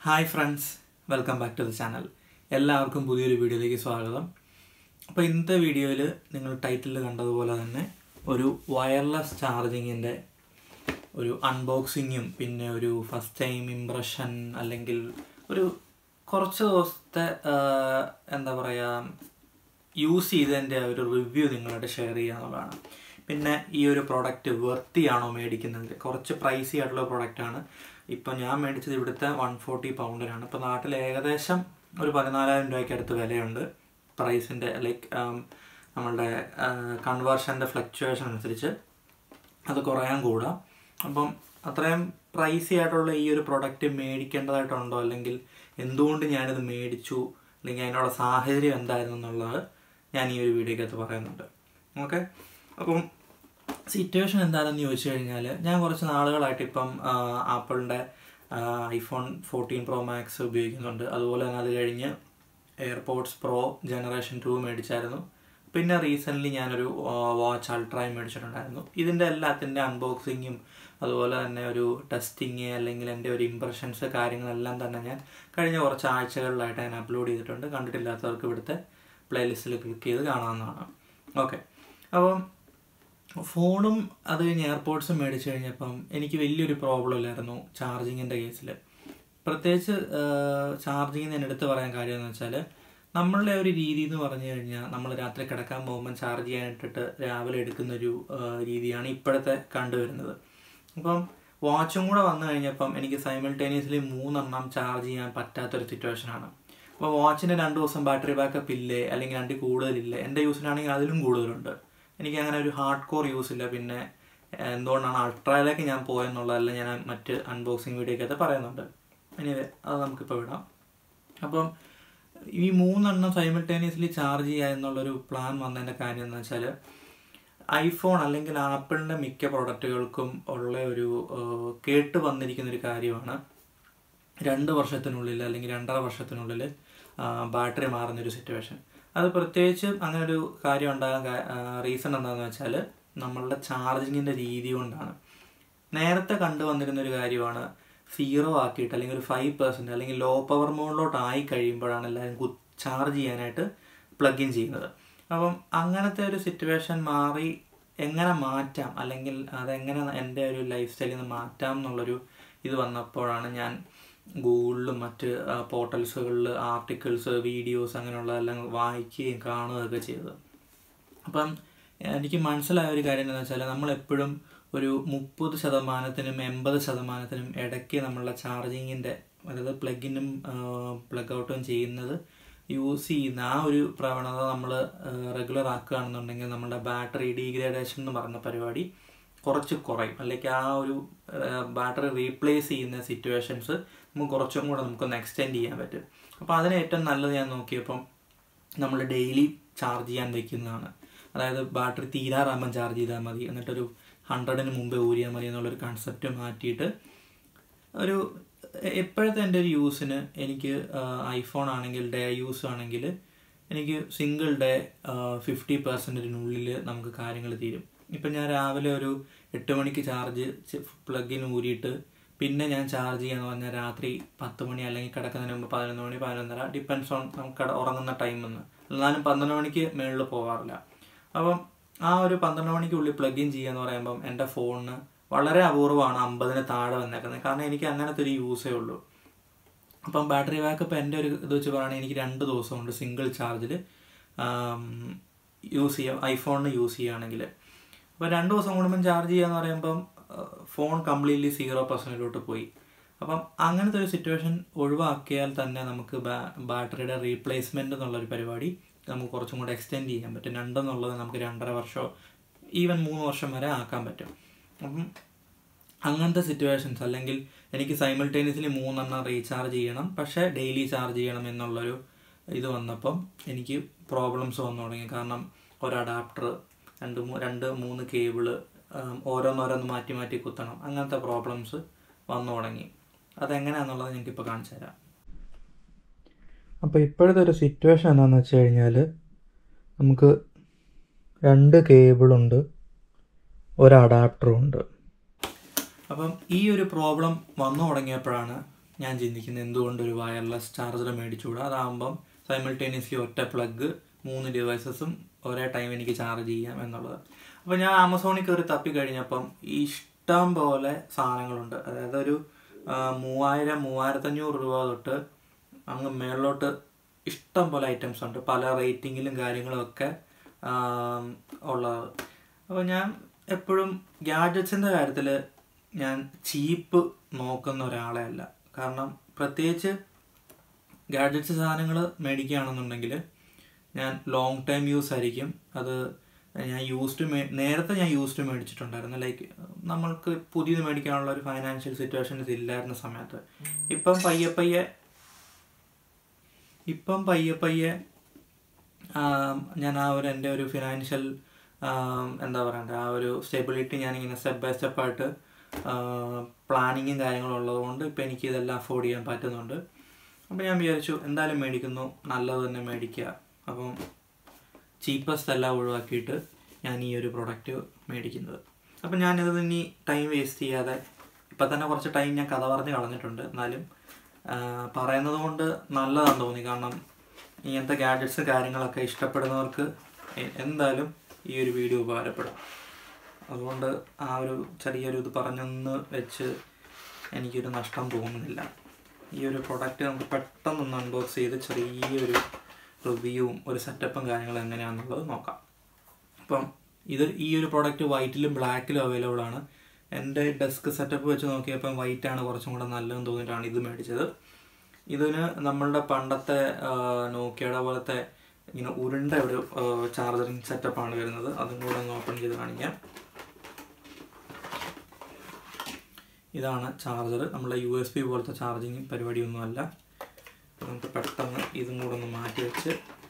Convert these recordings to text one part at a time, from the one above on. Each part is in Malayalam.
Hi friends, welcome back to the channel. എല്ലാവർക്കും പുതിയൊരു വീഡിയോയിലേക്ക് സ്വാഗതം. അപ്പോൾ ഇന്നത്തെ വീഡിയോയിൽ നിങ്ങൾ ടൈറ്റിൽ കണ്ടതുപോലെ തന്നെ ഒരു വയർലെസ് ചാർജിങ്ങിൻ്റെ ഒരു അൺബോക്സിങ്ങും പിന്നെ ഒരു ഫസ്റ്റ് ടൈം ഇംപ്രഷൻ അല്ലെങ്കിൽ ഒരു കുറച്ച് ദിവസത്തെ എന്താ പറയുക യൂസ് ചെയ്തതിൻ്റെ ഒരു റിവ്യൂ നിങ്ങളായിട്ട് ഷെയർ ചെയ്യുക എന്നുള്ളതാണ്. പിന്നെ ഈ ഒരു പ്രോഡക്റ്റ് വർത്തിയാണോ മേടിക്കുന്നത്, കുറച്ച് പ്രൈസി ആയിട്ടുള്ള പ്രോഡക്റ്റാണ്. ഇപ്പോൾ ഞാൻ മേടിച്ചത് ഇവിടുത്തെ 140 പൗണ്ടിനാണ്. ഇപ്പോൾ നാട്ടിൽ ഏകദേശം ഒരു 14,000 രൂപയ്ക്ക് അടുത്ത് വിലയുണ്ട്. പ്രൈസിൻ്റെ ലൈക്ക് നമ്മളുടെ കൺവേർഷൻ്റെ ഫ്ലക്ച്വേഷൻ അനുസരിച്ച് അത് കുറയാൻ കൂടാം. അപ്പം അത്രയും പ്രൈസി ആയിട്ടുള്ള ഈ ഒരു പ്രോഡക്റ്റ് മേടിക്കേണ്ടതായിട്ടുണ്ടോ, അല്ലെങ്കിൽ എന്തുകൊണ്ട് ഞാനിത് മേടിച്ചു, അല്ലെങ്കിൽ അതിനുള്ള സാഹചര്യം എന്തായിരുന്നു എന്നുള്ളത് ഞാൻ ഈ ഒരു വീഡിയോക്കകത്ത് പറയുന്നുണ്ട്. ഓക്കെ, അപ്പം സിറ്റുവേഷൻ എന്താണെന്ന് ചോദിച്ചു കഴിഞ്ഞാൽ, ഞാൻ കുറച്ച് നാളുകളായിട്ട് ഇപ്പം ആപ്പിളിൻ്റെ iPhone 14 Pro Max ഉപയോഗിക്കുന്നുണ്ട്. അതുപോലെ തന്നെ അത് കഴിഞ്ഞ് Airpods Pro Gen2 മേടിച്ചായിരുന്നു. പിന്നെ റീസെൻ്റ്ലി ഞാനൊരു വാച്ച് അൾട്രയും മേടിച്ചിട്ടുണ്ടായിരുന്നു. ഇതിൻ്റെ എല്ലാത്തിൻ്റെ അൺബോക്സിങ്ങും അതുപോലെ തന്നെ ഒരു ടെസ്റ്റിങ് അല്ലെങ്കിൽ എൻ്റെ ഒരു ഇംപ്രഷൻസ് കാര്യങ്ങളെല്ലാം തന്നെ ഞാൻ കഴിഞ്ഞ കുറച്ച് ആഴ്ചകളിലായിട്ട് ഞാൻ അപ്ലോഡ് ചെയ്തിട്ടുണ്ട്. കണ്ടിട്ടില്ലാത്തവർക്ക് ഇവിടുത്തെ പ്ലേലിസ്റ്റിൽ ക്ലിക്ക് ചെയ്ത് കാണാവുന്നതാണ്. ഓക്കെ, അപ്പം ഫോണും അത് കഴിഞ്ഞ് എയർപോഡ്സും മേടിച്ചു കഴിഞ്ഞപ്പം എനിക്ക് വലിയൊരു പ്രോബ്ലം ഇല്ലായിരുന്നു ചാർജിങ്ങിൻ്റെ കേസിൽ. പ്രത്യേകിച്ച് ചാർജിങ്ങിന് എൻ്റെ അടുത്ത് പറയാൻ കാര്യം എന്ന് വെച്ചാൽ, നമ്മളുടെ ഒരു രീതി എന്ന് പറഞ്ഞു കഴിഞ്ഞാൽ നമ്മൾ രാത്രി കിടക്കാൻ പോകുമ്പം ചാർജ് ചെയ്യാനിട്ടിട്ട് രാവിലെ എടുക്കുന്നൊരു രീതിയാണ് ഇപ്പോഴത്തെ കണ്ടുവരുന്നത്. അപ്പം വാച്ചും കൂടെ വന്നു കഴിഞ്ഞപ്പം എനിക്ക് സൈമിൾട്ടേനിയസ്ലി 3 എണ്ണം ചാർജ് ചെയ്യാൻ പറ്റാത്തൊരു സിറ്റുവേഷനാണ്. അപ്പോൾ വാച്ചിന് 2 ദിവസം ബാറ്ററി ബാക്കപ്പ് ഇല്ലേ, അല്ലെങ്കിൽ 2 കൂടുതലില്ലേ. എൻ്റെ യൂസിനാണെങ്കിൽ അതിലും കൂടുതലുണ്ട്. എനിക്ക് അങ്ങനെ ഒരു ഹാർഡ് കോർ യൂസ് ഇല്ല. പിന്നെ എന്തുകൊണ്ടാണ് അൾട്രയിലേക്ക് ഞാൻ പോയെന്നുള്ളതല്ല ഞാൻ മറ്റ് അൺബോക്സിങ് വീഡിയോക്കകത്ത് പറയുന്നുണ്ട്. എനിവേ അത് നമുക്കിപ്പോൾ വിടാം. അപ്പം ഈ 3 എണ്ണം സൈമിൾട്ടേനിയസ്ലി ചാർജ് ചെയ്യുക എന്നുള്ളൊരു പ്ലാൻ വന്നതിൻ്റെ കാര്യം എന്ന് വെച്ചാൽ, ഐഫോൺ അല്ലെങ്കിൽ ആപ്പിളിൻ്റെ മിക്ക പ്രോഡക്റ്റുകൾക്കും ഉള്ള ഒരു കേട്ട് വന്നിരിക്കുന്നൊരു കാര്യമാണ് 2 വർഷത്തിനുള്ളിൽ അല്ലെങ്കിൽ 2.5 വർഷത്തിനുള്ളിൽ ബാറ്ററി മാറുന്നൊരു സിറ്റുവേഷൻ. അത് പ്രത്യേകിച്ച് അങ്ങനെ ഒരു കാര്യം ഉണ്ടാകാൻ റീസൺ എന്താണെന്ന് വെച്ചാൽ, നമ്മളുടെ ചാർജിങ്ങിൻ്റെ രീതി കൊണ്ടാണ്. നേരത്തെ കണ്ടുവന്നിരുന്നൊരു കാര്യമാണ് 0 ആക്കിയിട്ട് അല്ലെങ്കിൽ ഒരു 5% അല്ലെങ്കിൽ ലോ പവർ മോഡിലോട്ട് ആയി കഴിയുമ്പോഴാണ് എല്ലാവരും ചാർജ് ചെയ്യാനായിട്ട് പ്ലഗ് ഇൻ ചെയ്യുന്നത്. അപ്പം അങ്ങനത്തെ ഒരു സിറ്റുവേഷൻ മാറി എങ്ങനെ മാറ്റാം, അല്ലെങ്കിൽ അതെങ്ങനെ എൻ്റെ ഒരു ലൈഫ് സ്റ്റൈലിൽ നിന്ന് മാറ്റാം എന്നുള്ളൊരു ഇത് വന്നപ്പോഴാണ് ഞാൻ ഗൂഗിളിലും മറ്റ് പോർട്ടൽസുകളിൽ ആർട്ടിക്കിൾസ്, വീഡിയോസ് അങ്ങനെയുള്ളതെല്ലാം വായിക്കുകയും കാണുകയൊക്കെ ചെയ്തത്. അപ്പം എനിക്ക് മനസ്സിലായ ഒരു കാര്യം എന്താണെന്ന് വെച്ചാൽ, നമ്മളെപ്പോഴും ഒരു 30%-നും 80%-നും ഇടയ്ക്ക് നമ്മളുടെ ചാർജിങ്ങിൻ്റെ, അതായത് പ്ലഗിനും പ്ലഗ് ഔട്ടും ചെയ്യുന്നത് യൂസ് ചെയ്യുന്ന ആ ഒരു പ്രവണത നമ്മൾ റെഗുലർ ആക്കുകയാണെന്നുണ്ടെങ്കിൽ നമ്മുടെ ബാറ്ററി ഡീഗ്രേഡേഷൻ എന്ന് പറഞ്ഞ പരിപാടി കുറച്ച് കുറയും. അല്ലെങ്കിൽ ആ ഒരു ബാറ്ററി റീപ്ലേസ് ചെയ്യുന്ന സിറ്റുവേഷൻസ് നമുക്ക് കുറച്ചും കൂടെ നമുക്കൊന്ന് എക്സ്റ്റെൻഡ് ചെയ്യാൻ പറ്റും. അപ്പോൾ അതിന് ഏറ്റവും നല്ലത് ഞാൻ നോക്കിയപ്പം നമ്മൾ ഡെയിലി ചാർജ് ചെയ്യാൻ വയ്ക്കുന്നതാണ്. അതായത് ബാറ്ററി തീരാറാകുമ്പം ചാർജ് ചെയ്താൽ മതി, എന്നിട്ടൊരു 100ന് മുമ്പേ ഊരിയാൽ മതി എന്നുള്ളൊരു കൺസെപ്റ്റ് മാറ്റിയിട്ട് ഒരു എപ്പോഴത്തെ എൻ്റെ ഒരു യൂസിന് എനിക്ക് ഐഫോൺ ആണെങ്കിൽ ഡേ യൂസ് ആണെങ്കിൽ എനിക്ക് സിംഗിൾ ഡേ 50%-നുള്ളിൽ നമുക്ക് കാര്യങ്ങൾ തീരും. ഇപ്പം ഞാൻ രാവിലെ ഒരു 8 മണിക്ക് ചാർജ് പ്ലഗിൻ ഊരിയിട്ട് പിന്നെ ഞാൻ ചാർജ് ചെയ്യാന്ന് പറഞ്ഞാൽ രാത്രി 10 മണി അല്ലെങ്കിൽ കിടക്കുന്നതിന് മുമ്പ് 11 മണി 11:30 ഡിപ്പെൻസ് ഓൺ നമുക്ക് ഉറങ്ങുന്ന ടൈമെന്ന്. എന്നാലും 12 മണിക്ക് മുകളിൽ പോകാറില്ല. അപ്പം ആ ഒരു 12 മണിക്കുള്ളിൽ പ്ലഗ് ഇൻ ചെയ്യാന്ന് പറയുമ്പം എൻ്റെ ഫോണിന് വളരെ അപൂർവമാണ് 50ന് താഴെ വന്നേക്കുന്നത്. കാരണം എനിക്ക് അങ്ങനത്തെ ഒരു യൂസേ ഉള്ളൂ. അപ്പം ബാറ്ററി ബാക്കപ്പ് എൻ്റെ ഒരു ഇത് വെച്ച് പറയുകയാണെങ്കിൽ എനിക്ക് 2 ദിവസം കൊണ്ട് സിംഗിൾ ചാർജിൽ യൂസ് ചെയ്യാം ഐഫോണിന് യൂസ് ചെയ്യുകയാണെങ്കിൽ. അപ്പോൾ 2 ദിവസം കൂടുമ്പം ചാർജ് ചെയ്യാന്ന് പറയുമ്പം ഫോൺ കംപ്ലീറ്റ്ലി 0%-ലോട്ട് പോയി. അപ്പം അങ്ങനത്തെ ഒരു സിറ്റുവേഷൻ ഒഴിവാക്കിയാൽ തന്നെ നമുക്ക് ബാറ്ററിയുടെ റീപ്ലേസ്മെൻറ്റ് എന്നുള്ളൊരു പരിപാടി നമുക്ക് കുറച്ചും കൂടെ എക്സ്റ്റെൻഡ് ചെയ്യാൻ പറ്റും. 2 എന്നുള്ളത് നമുക്ക് 2.5 വർഷമോ ഈവൻ 3 വർഷം വരെ ആക്കാൻ പറ്റും. അപ്പം അങ്ങനത്തെ സിറ്റുവേഷൻസ്, അല്ലെങ്കിൽ എനിക്ക് സൈമിൾട്ടേനിയസ്ലി 3 എണ്ണം റീചാർജ് ചെയ്യണം പക്ഷേ ഡെയിലി ചാർജ് ചെയ്യണം എന്നുള്ളൊരു ഇത് വന്നപ്പം എനിക്ക് പ്രോബ്ലംസ് വന്നു തുടങ്ങി. കാരണം ഒരു അഡാപ്റ്റർ, 2-3 കേബിള് ഓരോന്നോരോന്ന് മാറ്റി മാറ്റി കുത്തണം, അങ്ങനത്തെ പ്രോബ്ലംസ് വന്നു തുടങ്ങി. അതെങ്ങനെയാണെന്നുള്ളത് ഞങ്ങൾക്കിപ്പോൾ കാണിച്ചു തരാം. അപ്പോൾ ഇപ്പോഴത്തെ ഒരു സിറ്റുവേഷൻ എന്താണെന്ന് വെച്ച് കഴിഞ്ഞാൽ, നമുക്ക് 2 കേബിളുണ്ട്, ഒരു അഡാപ്റ്ററും ഉണ്ട്. അപ്പം ഈ ഒരു പ്രോബ്ലം വന്നു തുടങ്ങിയപ്പോഴാണ് ഞാൻ ചിന്തിക്കുന്നത് എന്തുകൊണ്ടൊരു വയർലെസ് ചാർജർ മേടിച്ചുകൂടാ. അതാകുമ്പം സൈമിൾട്ടേനിയസ്ലി ഒറ്റ പ്ലഗ് 3 ഡിവൈസസും ഒരേ ടൈം എനിക്ക് ചാർജ് ചെയ്യാം എന്നുള്ളത്. അപ്പോൾ ഞാൻ ആമസോണിൽ കയറി തപ്പി കഴിഞ്ഞപ്പം ഇഷ്ടം പോലെ സാധനങ്ങളുണ്ട്. അതായത് ഒരു 3000-3500 രൂപ തൊട്ട് അങ്ങ് മേളിലോട്ട് ഇഷ്ടം പോലെ ഐറ്റംസ് ഉണ്ട്, പല റേറ്റിങ്ങിലും കാര്യങ്ങളും ഒക്കെ ഉള്ളത്. അപ്പോൾ ഞാൻ എപ്പോഴും ഗാഡ്ജറ്റ്സിൻ്റെ കാര്യത്തിൽ ഞാൻ ചീപ്പ് നോക്കുന്ന ഒരാളെ അല്ല. കാരണം പ്രത്യേകിച്ച് ഗാഡ്ജറ്റ്സ് സാധനങ്ങൾ മേടിക്കുകയാണെന്നുണ്ടെങ്കിൽ ഞാൻ ലോങ് ടൈം യൂസ് ആയിരിക്കും. അത് ഞാൻ നേരത്തെ ഞാൻ യൂസ്ഡ് മേടിച്ചിട്ടുണ്ടായിരുന്നു. ലൈക്ക് നമ്മൾക്ക് പുതിയത് മേടിക്കാനുള്ള ഒരു ഫൈനാൻഷ്യൽ സിറ്റുവേഷൻസ് ഇല്ലായിരുന്ന സമയത്ത്. ഇപ്പം പയ്യെ ഞാൻ എൻ്റെ ഒരു ഫിനാൻഷ്യൽ എന്താ പറയണ്ടേ, ആ ഒരു സ്റ്റെബിലിറ്റി ഞാനിങ്ങനെ സ്റ്റെപ്പ് ബൈ സ്റ്റെപ്പായിട്ട് പ്ലാനിങ്ങും കാര്യങ്ങളും ഉള്ളതുകൊണ്ട് ഇപ്പം എനിക്ക് ഇതെല്ലാം അഫോർഡ് ചെയ്യാൻ പറ്റുന്നുണ്ട്. അപ്പോൾ ഞാൻ വിചാരിച്ചു എന്തായാലും മേടിക്കുന്നു, നല്ലത് തന്നെ മേടിക്കുക. അപ്പം ചീപ്പസ്റ്റ് എല്ലാം ഒഴിവാക്കിയിട്ട് ഞാൻ ഈ ഒരു പ്രൊഡക്റ്റ് മേടിക്കുന്നത്. അപ്പം ഞാനിത് ഇനി ടൈം വേസ്റ്റ് ചെയ്യാതെ, ഇപ്പം തന്നെ കുറച്ച് ടൈം ഞാൻ കഥ പറഞ്ഞ് കളഞ്ഞിട്ടുണ്ട്, എന്നാലും പറയുന്നത് കൊണ്ട് നല്ലതാണെന്ന് തോന്നി. കാരണം ഇങ്ങനത്തെ ഗാഡ്ജറ്റ്സ് കാര്യങ്ങളൊക്കെ ഇഷ്ടപ്പെടുന്നവർക്ക് എന്തായാലും ഈ ഒരു വീഡിയോ ഉപകാരപ്പെടും. അതുകൊണ്ട് ആ ഒരു ചെറിയൊരു ഇത് പറഞ്ഞൊന്ന് വെച്ച് എനിക്കൊരു നഷ്ടം തോന്നുന്നില്ല. ഈ ഒരു പ്രൊഡക്റ്റ് നമുക്ക് പെട്ടെന്നൊന്ന് അൺബോക്സ് ചെയ്ത് ചെറിയൊരു റിവ്യൂവും ഒരു സെറ്റപ്പും കാര്യങ്ങളും എങ്ങനെയാണെന്നുള്ളത് നോക്കാം. അപ്പം ഈ ഒരു പ്രൊഡക്റ്റ് വൈറ്റിലും ബ്ലാക്കിലും അവൈലബിൾ ആണ്. എൻ്റെ ഡെസ്ക് സെറ്റപ്പ് വെച്ച് നോക്കിയപ്പം വൈറ്റാണ് കുറച്ചും കൂടെ നല്ലതെന്ന് തോന്നിയിട്ടാണ് ഇത് മേടിച്ചത്. ഇതിന് നമ്മളുടെ പണ്ടത്തെ നോക്കിയയുടെ പോലത്തെ ഇങ്ങനെ ഉരുണ്ട ഒരു ചാർജറിങ് സെറ്റപ്പാണ് വരുന്നത്. അതും കൂടെ ഒന്ന് ഓപ്പൺ ചെയ്ത് കാണിക്കാം. ഇതാണ് ചാർജർ. നമ്മളെ USB പോലത്തെ ചാർജിങ് പരിപാടിയൊന്നുമല്ല. നമുക്ക് പെട്ടെന്ന് ഇതും കൂടെ ഒന്ന് മാറ്റി വെച്ച്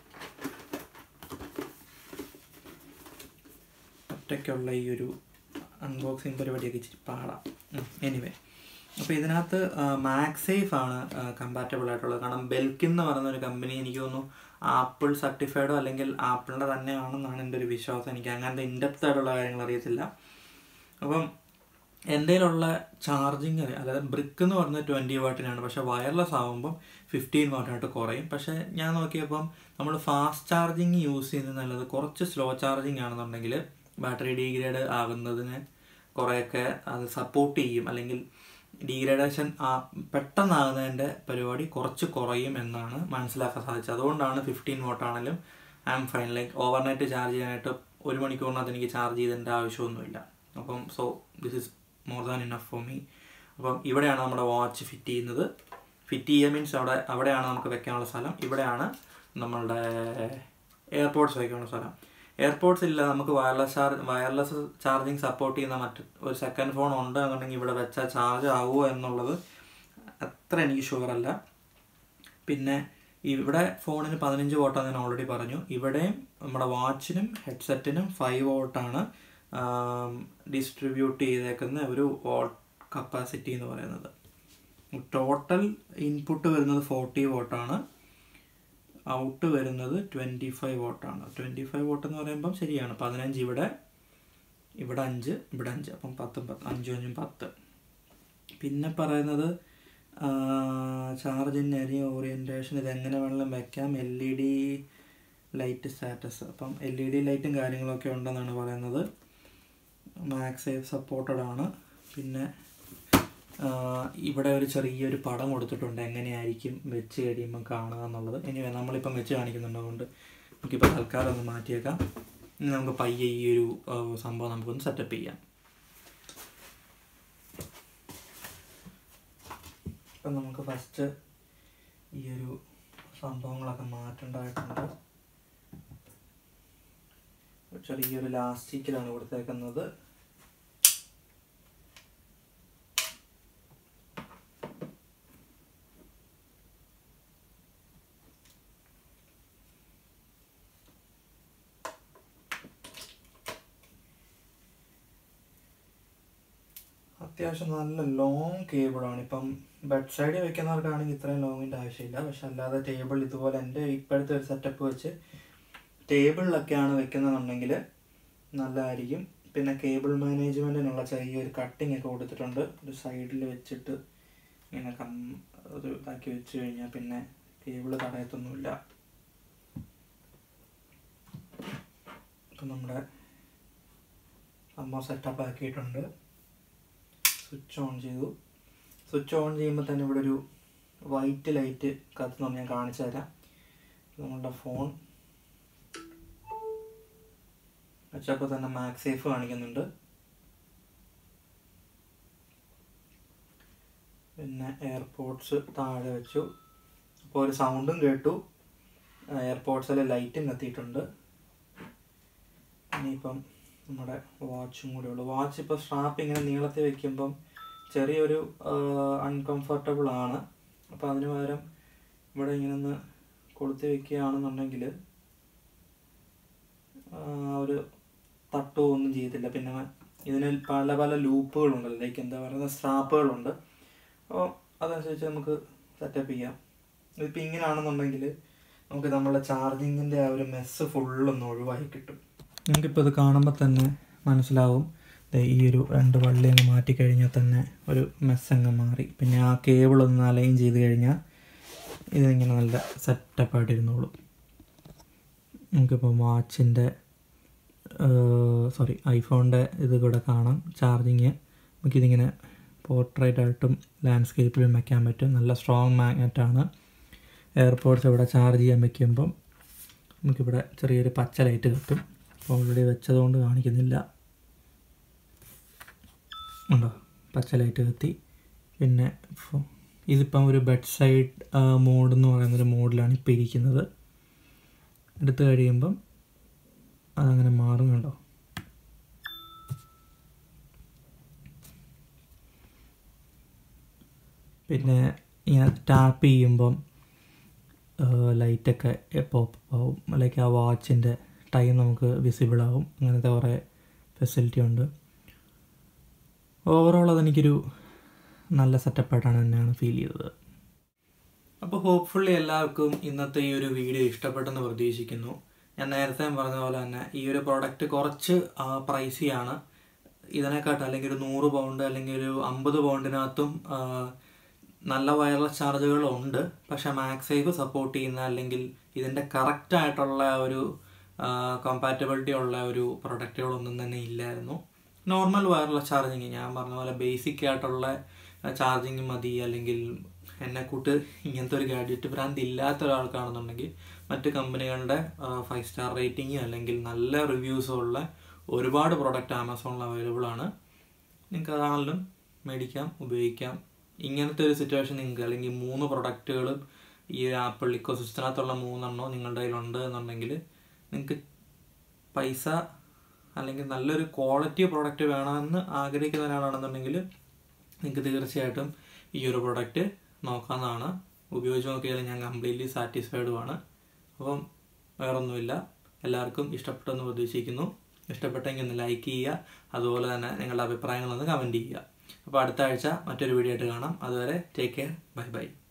ഒറ്റയ്ക്കുള്ള ഈ ഒരു അൺബോക്സിങ് പരിപാടിയൊക്കെ ഇച്ചിരി പാടാം. എനിവേ, അപ്പോൾ ഇതിനകത്ത് മാക്സേഫ് ആണ് കമ്പാറ്റബിൾ ആയിട്ടുള്ളത്. കാരണം ബെൽക്കിൻ എന്ന് പറയുന്ന ഒരു കമ്പനി എനിക്ക് തോന്നുന്നു ആപ്പിൾ സർട്ടിഫൈഡോ അല്ലെങ്കിൽ ആപ്പിളിൻ്റെ തന്നെയാണെന്നാണ് എൻ്റെ ഒരു വിശ്വാസം. എനിക്ക് അങ്ങനത്തെ ഇൻഡെപ്ത് ആയിട്ടുള്ള കാര്യങ്ങൾ അറിയത്തില്ല. അപ്പം എൻ്റെ കയ്യിലുള്ള ചാർജിങ്, അതായത് ബ്രിക്ക് എന്ന് പറഞ്ഞാൽ 20 വാട്ടിനാണ്, പക്ഷേ വയർലെസ് ആകുമ്പം 15 വാട്ടായിട്ട് കുറയും. പക്ഷേ ഞാൻ നോക്കിയപ്പം നമ്മൾ ഫാസ്റ്റ് ചാർജിങ് യൂസ് ചെയ്യുന്നത് നല്ലത്. കുറച്ച് സ്ലോ ചാർജിങ് ആണെന്നുണ്ടെങ്കിൽ ബാറ്ററി ഡീഗ്രേഡ് ആകുന്നതിന് കുറേയൊക്കെ അത് സപ്പോർട്ട് ചെയ്യും, അല്ലെങ്കിൽ ഡീഗ്രേഡേഷൻ പെട്ടെന്നാകുന്നതിൻ്റെ പരിപാടി കുറച്ച് കുറയും എന്നാണ് മനസ്സിലാക്കാൻ സാധിച്ചത്. അതുകൊണ്ടാണ് 15 വാട്ടാണെങ്കിലും I am fine. Like overnight charge ചെയ്യാനായിട്ട് 1 മണിക്കൂറിനകത്ത് എനിക്ക് ചാർജ് ചെയ്തതിൻ്റെ ആവശ്യമൊന്നുമില്ല. അപ്പം this is more than enough for me. അപ്പം ഇവിടെയാണ് നമ്മുടെ വാച്ച് ഫിറ്റ് ചെയ്യുന്നത്. ഫിറ്റ് ചെയ്യുക മീൻസ് അവിടെയാണ് നമുക്ക് വെക്കാനുള്ള സ്ഥലം. ഇവിടെയാണ് നമ്മളുടെ എയർപോഡ്സ് വയ്ക്കാനുള്ള സ്ഥലം. എയർപോഡ്സ് ഇല്ല, നമുക്ക് വയർലെസ് ചാർജിങ് സപ്പോർട്ട് ചെയ്യുന്ന ഒരു സെക്കൻഡ് ഫോൺ ഉണ്ട് എന്നുണ്ടെങ്കിൽ ഇവിടെ വെച്ചാൽ ചാർജ് ആവുമോ എന്നുള്ളത് അത്ര എനിക്ക് ഷുവറല്ല. പിന്നെ ഇവിടെ ഫോണിന് 15 വോട്ടാണ് ഞാൻ ഓൾറെഡി പറഞ്ഞു. ഇവിടെയും നമ്മുടെ വാച്ചിനും ഹെഡ്സെറ്റിനും 5 വോട്ടാണ് ഡിസ്ട്രിബ്യൂട്ട് ചെയ്തേക്കുന്ന ഒരു വോട്ട് കപ്പാസിറ്റി എന്ന് പറയുന്നത്. ടോട്ടൽ ഇൻപുട്ട് വരുന്നത് 40 വോട്ടാണ്, ഔട്ട് വരുന്നത് 25 വോട്ടാണ്. 25 വോട്ട് എന്ന് പറയുമ്പം ശരിയാണ്, 15 ഇവിടെ 5 ഇവിടെ 5, അപ്പം 5 പിന്നെ പറയുന്നത് ചാർജിൻ്റെ ഓറിയൻറ്റേഷൻ, ഇതെങ്ങനെ വേണമെങ്കിലും വയ്ക്കാം. LED ലൈറ്റ് സ്റ്റാറ്റസ്, അപ്പം LED ലൈറ്റും കാര്യങ്ങളൊക്കെ ഉണ്ടെന്നാണ് പറയുന്നത്. മാക്സേഫ് സപ്പോർട്ടഡ് ആണ്. പിന്നെ ഇവിടെ ഒരു ചെറിയൊരു പടം കൊടുത്തിട്ടുണ്ട്, എങ്ങനെയായിരിക്കും വെച്ച് കഴിയുമ്പോൾ കാണുക എന്നുള്ളത്. ഇനി നമ്മളിപ്പം വെച്ച് കാണിക്കുന്നുണ്ട്, അതുകൊണ്ട് നമുക്കിപ്പോൾ തൽക്കാലം ഒന്ന് മാറ്റിയേക്കാം. ഇനി നമുക്ക് പയ്യെ ഈ ഒരു സംഭവം നമുക്കൊന്ന് സെറ്റപ്പ് ചെയ്യാം. ഇപ്പം നമുക്ക് ഫസ്റ്റ് ഈ ഒരു സംഭവങ്ങളൊക്കെ മാറ്റേണ്ടതായിട്ടുണ്ട്. ചെറിയൊരു ലാസ്റ്റിക്കിലാണ് കൊടുത്തേക്കുന്നത്. അത്യാവശ്യം നല്ല ലോങ് കേബിളാണ്. ഇപ്പം ബെഡ് സൈഡിൽ വെക്കുന്നവർക്കാണെങ്കിൽ ഇത്രയും ലോങ്ങിൻ്റെ ആവശ്യമില്ല. പക്ഷെ അല്ലാതെ ടേബിൾ ഇതുപോലെ എൻ്റെ ഇപ്പോഴത്തെ ഒരു സെറ്റപ്പ് വെച്ച് ടേബിളിലൊക്കെയാണ് വെക്കുന്നതെന്നുണ്ടെങ്കിൽ നല്ലതായിരിക്കും. പിന്നെ കേബിൾ മാനേജ്മെൻറ്റിനുള്ള ചെറിയൊരു കട്ടിങ് ഒക്കെ കൊടുത്തിട്ടുണ്ട്. ഒരു സൈഡിൽ വെച്ചിട്ട് ഇങ്ങനെ ഒരു ഇതാക്കി വെച്ച് കഴിഞ്ഞാൽ പിന്നെ കേബിള് തടയത്തൊന്നുമില്ല. ഇപ്പം നമ്മുടെ സംഭവം സെറ്റപ്പ് ആക്കിയിട്ടുണ്ട്. സ്വിച്ച് ഓൺ ചെയ്തു. സ്വിച്ച് ഓൺ ചെയ്യുമ്പോൾ തന്നെ ഇവിടെ ഒരു വൈറ്റ് ലൈറ്റ് കത്തുന്നു, ഞാൻ കാണിച്ചു തരാം. നമ്മളുടെ ഫോൺ വെച്ചപ്പോൾ തന്നെ മാക്സേഫ് കാണിക്കുന്നുണ്ട്. പിന്നെ എയർപോഡ്സ് താഴെ വെച്ചു. അപ്പോൾ ഒരു സൗണ്ടും കേട്ടു, എയർപോഡ്സിലെ ലൈറ്റും കത്തിയിട്ടുണ്ട്. ഇനിയിപ്പം നമ്മുടെ വാച്ചും കൂടെ ഉള്ളു. വാച്ച് ഇപ്പോൾ സ്ട്രാപ്പ് ഇങ്ങനെ നീളത്തിൽ വയ്ക്കുമ്പം ചെറിയൊരു അൺകംഫർട്ടബിൾ ആണ്. അപ്പോൾ അതിന് പകരം ഇവിടെ ഇങ്ങനെ ഒന്ന് കൊളുത്തി വയ്ക്കുകയാണെന്നുണ്ടെങ്കിൽ ഒരു തട്ടോ ഒന്നും ചെയ്തില്ല. പിന്നെ ഇതിന് പല പല ലൂപ്പുകളുണ്ടല്ലോ, ലൈക്ക് എന്താ പറയുക, സ്ട്രാപ്പുകളുണ്ട്. അപ്പോൾ അതനുസരിച്ച് നമുക്ക് സെറ്റപ്പ് ചെയ്യാം. ഇതിപ്പോൾ ഇങ്ങനെയാണെന്നുണ്ടെങ്കിൽ നമുക്ക് നമ്മുടെ ചാർജിങ്ങിൻ്റെ ആ ഒരു മെസ്സ് ഫുള്ളൊന്ന് ഒഴിവായി കിട്ടും. നിങ്ങൾക്കിപ്പോൾ ഇത് കാണുമ്പോൾ തന്നെ മനസ്സിലാവും, ഈ ഒരു 2 വള്ളി അങ്ങ് മാറ്റിക്കഴിഞ്ഞാൽ തന്നെ ഒരു മെസ്സ് അങ്ങ് മാറി. പിന്നെ ആ കേബിളൊന്ന് അലൈൻ ചെയ്ത് കഴിഞ്ഞാൽ ഇതിങ്ങനെ നല്ല സെറ്റപ്പായിട്ടിരുന്നോളും. നമുക്കിപ്പോൾ വാച്ചിൻ്റെ ഐഫോണിൻ്റെ ഇത് കൂടെ കാണാം. ചാർജിങ് നമുക്കിതിങ്ങനെ പോർട്രേറ്റായിട്ടും ലാൻഡ്സ്കേപ്പിലും വയ്ക്കാൻ പറ്റും. നല്ല സ്ട്രോങ് മാഗ്നറ്റാണ്. എയർപോഡ്സ് ഇവിടെ ചാർജ് ചെയ്യാൻ വയ്ക്കുമ്പം നമുക്കിവിടെ ചെറിയൊരു പച്ച ലൈറ്റ് കിട്ടും. അപ്പോൾ ഓൾറെഡി വെച്ചതുകൊണ്ട് കാണിക്കുന്നില്ല, ഉണ്ടോ, പച്ച ലൈറ്റ് കത്തി. പിന്നെ ഇതിപ്പം ഒരു ബെഡ് സൈഡ് മോഡ് എന്ന് പറയുന്നൊരു മോഡിലാണ് ഇപ്പോൾ ഇരിക്കുന്നത്. എടുത്തു കഴിയുമ്പം അതങ്ങനെ മാറുന്നുണ്ടോ. പിന്നെ ഇങ്ങനെ ടാപ്പ് ചെയ്യുമ്പം ലൈറ്റൊക്കെ പോപ്പ് ആവും, ലൈക്ക് ആ വാച്ചിൻ്റെ ടൈം നമുക്ക് വിസിബിൾ ആവും. അങ്ങനത്തെ കുറേ ഫെസിലിറ്റി ഉണ്ട്. ഓവറോൾ അതെനിക്കൊരു നല്ല സെറ്റപ്പായിട്ടാണ് തന്നെയാണ് ഫീൽ ചെയ്തത്. അപ്പോൾ ഹോപ്പ്ഫുള്ളി എല്ലാവർക്കും ഇന്നത്തെ ഈ ഒരു വീഡിയോ ഇഷ്ടപ്പെട്ടെന്ന് പ്രതീക്ഷിക്കുന്നു. ഞാൻ നേരത്തെ പറഞ്ഞ പോലെ തന്നെ ഈ ഒരു പ്രോഡക്റ്റ് കുറച്ച് പ്രൈസിയാണ്. ഇതിനെക്കാട്ടും അല്ലെങ്കിൽ ഒരു 100 പൗണ്ട് അല്ലെങ്കിൽ ഒരു 50 പൗണ്ടിനകത്തും നല്ല വയർലെസ് ചാർജുകളുണ്ട്. പക്ഷേ മാക്സേഫ് സപ്പോർട്ട് ചെയ്യുന്ന അല്ലെങ്കിൽ ഇതിൻ്റെ കറക്റ്റായിട്ടുള്ള ഒരു കമ്പാറ്റബിലിറ്റി ഉള്ള ഒരു പ്രൊഡക്റ്റുകളൊന്നും തന്നെ ഇല്ലായിരുന്നു. നോർമൽ വയർലെസ് ചാർജിങ്, ഞാൻ പറഞ്ഞ പോലെ ബേസിക് ആയിട്ടുള്ള ചാർജിങ് മതി. അല്ലെങ്കിൽ എന്നെക്കൂട്ട് ഇങ്ങനത്തെ ഒരു ഗാഡ്ജറ്റ് ബ്രാൻഡ് ഇല്ലാത്ത ഒരാൾക്കാണെന്നുണ്ടെങ്കിൽ മറ്റ് കമ്പനികളുടെ 5 സ്റ്റാർ റേറ്റിംഗ് അല്ലെങ്കിൽ നല്ല റിവ്യൂസും ഉള്ള ഒരുപാട് പ്രോഡക്റ്റ് ആമസോണിൽ അവൈലബിൾ ആണ്. നിങ്ങൾക്ക് അതാണെങ്കിലും മേടിക്കാം, ഉപയോഗിക്കാം. ഇങ്ങനത്തെ ഒരു സിറ്റുവേഷൻ നിങ്ങൾക്ക് അല്ലെങ്കിൽ 3 പ്രൊഡക്റ്റുകളും ഈ ആപ്പിൾ ഇക്കോസിസ്റ്റത്തിനകത്തുള്ള 3 എണ്ണോ നിങ്ങളുടെ കയ്യിലുണ്ട് എന്നുണ്ടെങ്കിൽ, നിങ്ങൾക്ക് പൈസ അല്ലെങ്കിൽ നല്ലൊരു ക്വാളിറ്റി പ്രോഡക്റ്റ് വേണമെന്ന് ആഗ്രഹിക്കുന്ന ഒരാളാണെന്നുണ്ടെങ്കിൽ നിങ്ങൾക്ക് തീർച്ചയായിട്ടും ഈ ഒരു പ്രോഡക്റ്റ് നോക്കാവുന്നതാണ്. ഉപയോഗിച്ച് നോക്കിയാൽ ഞാൻ കംപ്ലീറ്റ്ലി സാറ്റിസ്ഫൈഡുമാണ്. അപ്പം വേറൊന്നുമില്ല, എല്ലാവർക്കും ഇഷ്ടപ്പെട്ടെന്ന് പ്രതീക്ഷിക്കുന്നു. ഇഷ്ടപ്പെട്ടെങ്കിൽ ഒന്ന് ലൈക്ക് ചെയ്യുക, അതുപോലെ തന്നെ നിങ്ങളുടെ അഭിപ്രായങ്ങളൊന്ന് കമൻറ്റ് ചെയ്യുക. അപ്പോൾ അടുത്ത ആഴ്ച മറ്റൊരു വീഡിയോ ആയിട്ട് കാണാം. അതുവരെ ടേക്ക് കെയർ, ബൈ ബൈ.